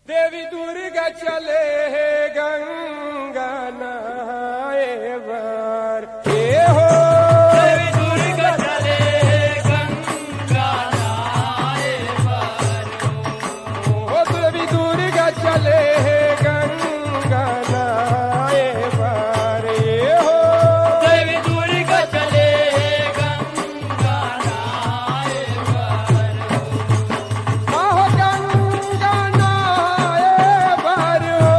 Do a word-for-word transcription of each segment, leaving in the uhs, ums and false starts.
देवी दुर्गा चले गंगा नहाए बर के हो। देवी दुर्गा चले गंगा नहाए बर हो। देवी दुर्गा चले गंगा नहाए बर ये हो। देवी दुर्गा चले गंगा नहाए बर आहो गंगा नहाए बर हो।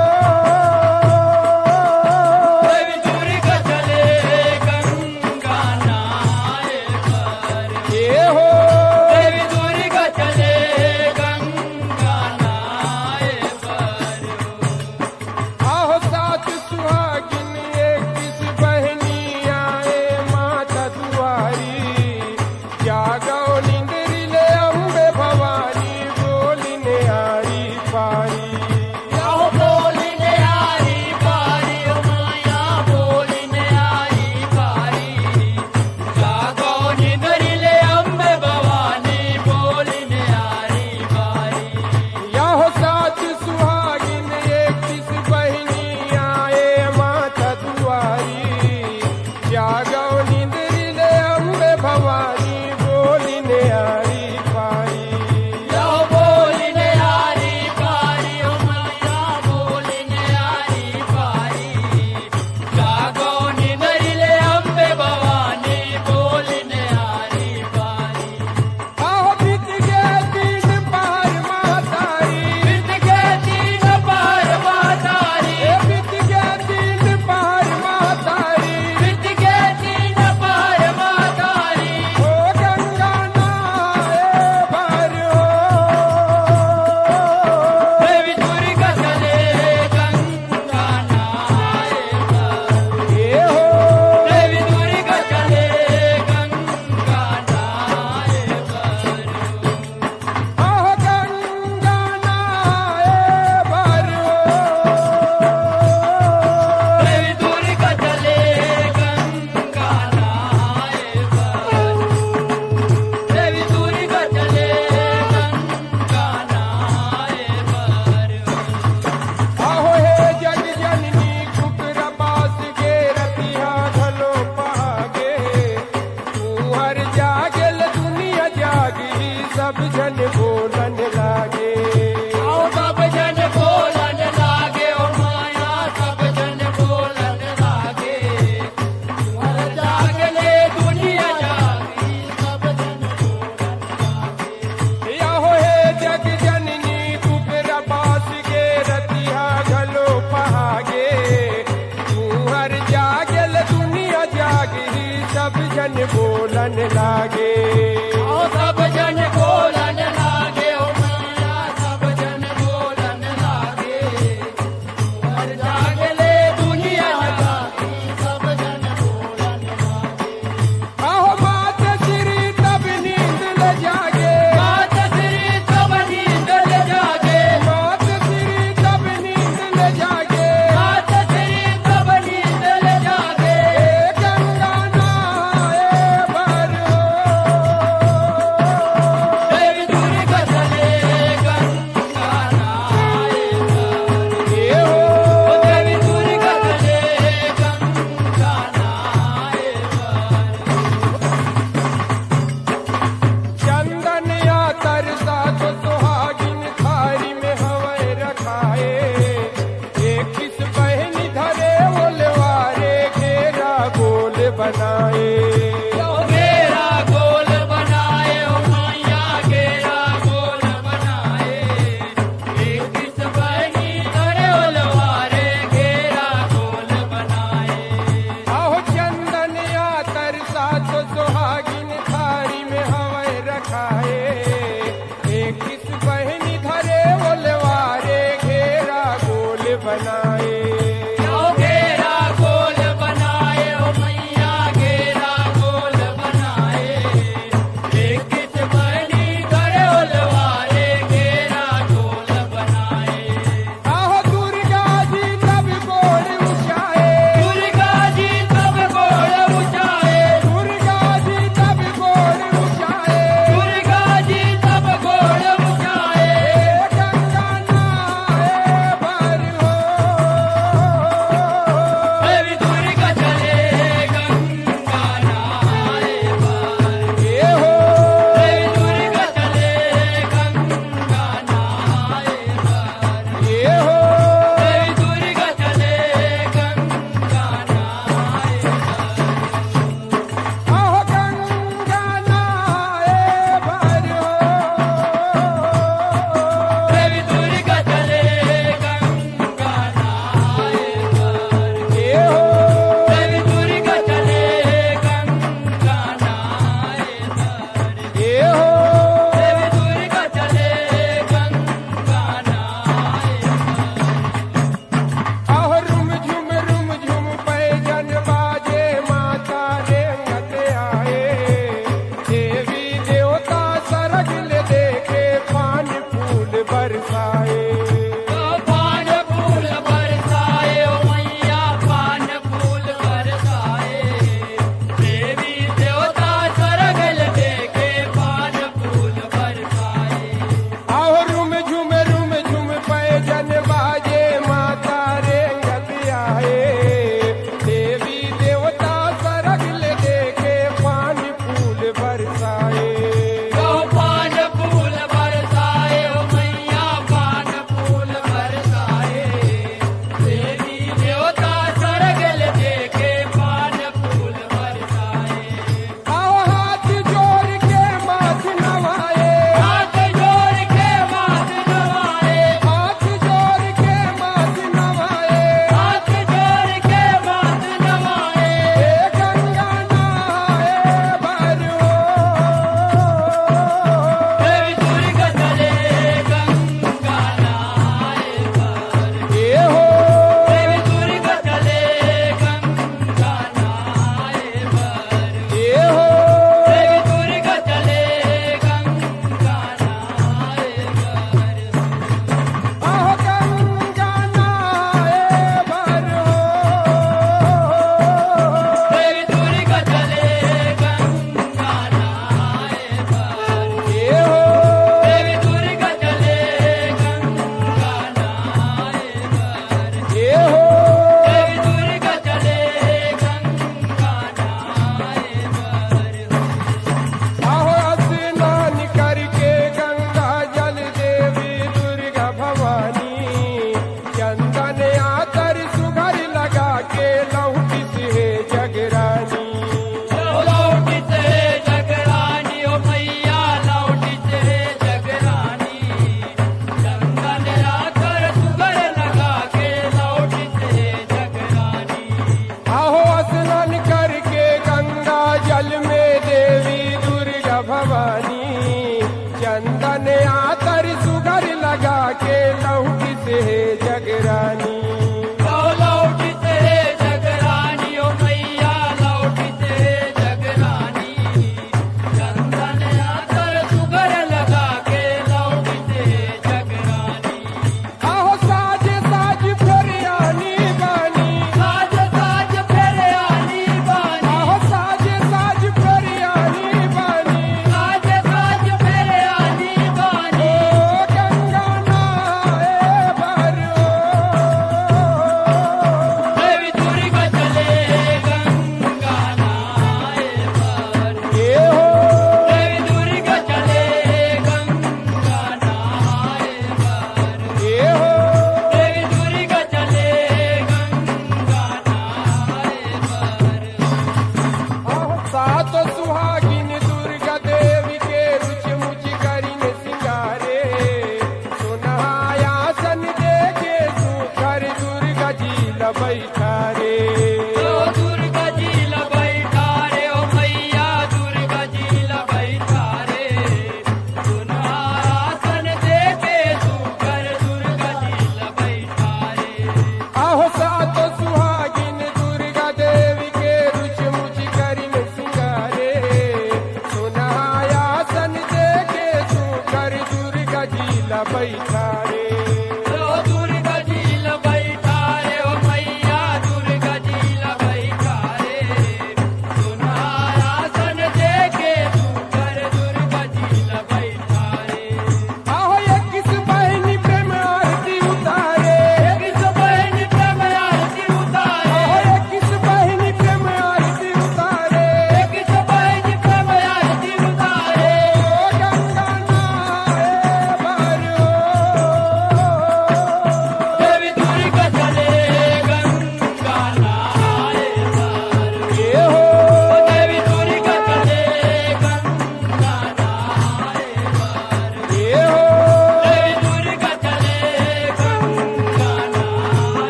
देवी दुर्गा चले गंगा नहाए बर ये हो। देवी दुर्गा चले गंगा नहाए बर आहो सात सुहागिन इक्कीस बहनी आए माता दुआरी। जागो निंदरी ले अम्बे भवानी बोलिने आरी पारी। आओ बोलिने आरी पारी ओ माया बोलिने आरी पारी जागो निंदरिले अम्बे भवानी बोलिने आरी पारी याहो सात सुहागिन इक्कीस बहनी आए माता दुआरी। जागो निंदरी ले अम्बे भवानी बोलिने आरी पारी। आओ बोलिने आरी पारी ओ माया बोलिने आरी पारी जागो निंदरिले अम्बे भवानी बोलिने आरी पारी आहो बीत गए तीन पहर मातारी। बीत गए तीन पहर मातारी ए बीत गए तीन पहर मातारी। बीत गए तीन पहर मातारी ओ गंगा नहाए बर हो। देवी दुर्गा चले गंगा नहाए बर ये हो। देवी दुर्गा चले गंगा नहाए बर आहो गंगा नहाए बर हो। देवी दुर्गा चले गंगा नहाए बर देवी दुर्गा चले गंगा नहाए बर आहो हे जग जननी कुकरा बास गे रतिया घलो पागे। तू हर जागल दुनिया जागी सब जन बोलन लागे। आओ सब जन बोलन लागे ओ माया सब जन बोलन लागे तुम्हारा जागले दुनिया जागी सब जन बोलन लागे आहो हे जग जननी कुकरा बास गे रतिया घलो पागे। तू हर जागल दुनिया जागी सब जन बोलन लागे। आओ सब जन बोलन लागे ओ माया सब जन बोलन लागे तुम्हारा जागले दुनिया जागी सब जन बोलन लागे आहो मात श्री तब नींद ल जागे। मात श्री तब नींद ले जागे मात श्री तब नींद ल जागे। मात श्री तब नींद ले जागे ए गंगा नहाए बर हो। पाए